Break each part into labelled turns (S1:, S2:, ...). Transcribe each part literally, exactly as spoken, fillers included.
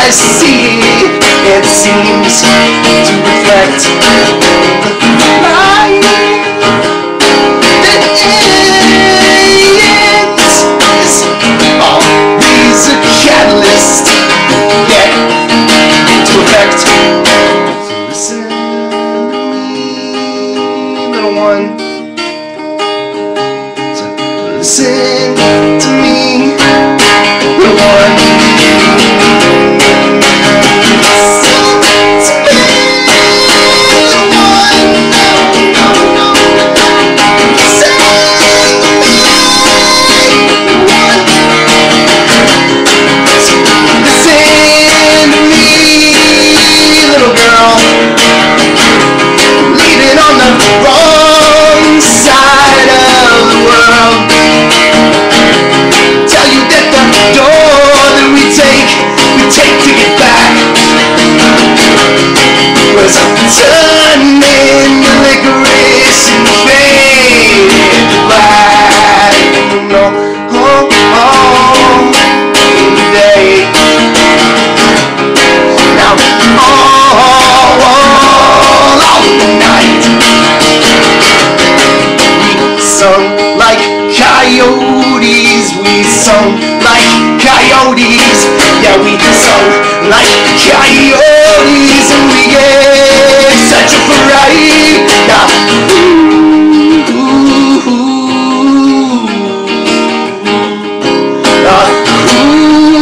S1: I see, it seems to reflect the light that is always a catalyst, yet to affect. So listen to me, little one. So listen to me, little one. Turning the licorice and fade black. No, oh, oh, day. Now, all, all, all night, we sung like coyotes. We sung like coyotes. Yeah, we sung like coyotes, and we gave such a variety. Now, ooh, ooh, ooh, uh, ooh,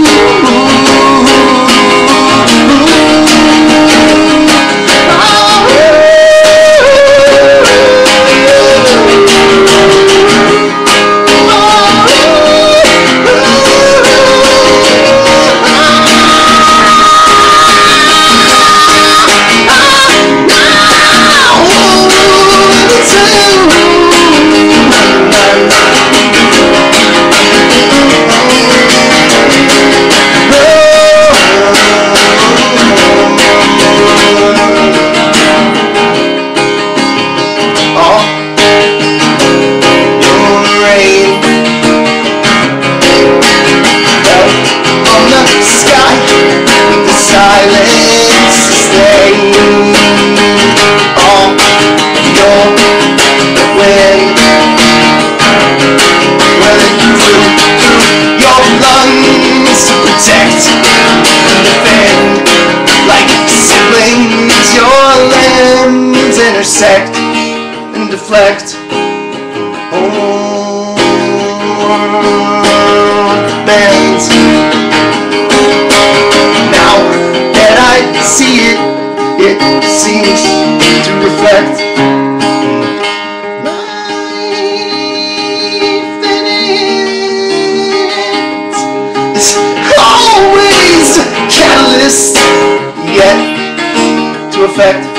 S1: intersect and deflect oh, bends. Now that I see it, it seems to reflect life that is. It's always a catalyst, yet to affect.